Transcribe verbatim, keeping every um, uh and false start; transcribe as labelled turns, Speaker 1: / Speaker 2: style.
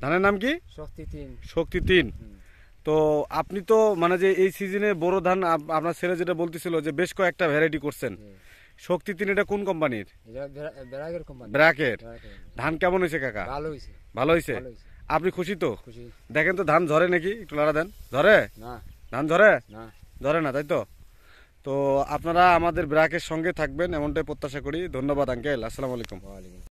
Speaker 1: ধানের নাম কি?
Speaker 2: শক্তি তিন।
Speaker 1: শক্তি তিন। তো আপনি তো মানে যে এই সিজনে বোরো ধান আপনার ছেলে যেটা বলতেছিল যে বেশ কয়েকটা ভ্যারাইটি করছেন, শক্তি তিন এটা কোন কোম্পানির? ব্র্যাকের। ধান কেমন হয়েছে কাকা?
Speaker 2: ভালো হয়েছে।
Speaker 1: ভালো হয়েছে? আপনি খুশি তো?
Speaker 2: খুশি।
Speaker 1: দেখেন তো ধান ঝরে নাকি, একটু লড়া দেন। ঝরে
Speaker 2: না?
Speaker 1: ধান ঝরে
Speaker 2: না,
Speaker 1: ধরে না, তাই তো? তো আপনারা আমাদের ব্র্যাকের সঙ্গে থাকবেন এমনটাই প্রত্যাশা করি। ধন্যবাদ আঙ্কেল, আসসালামু আলাইকুম।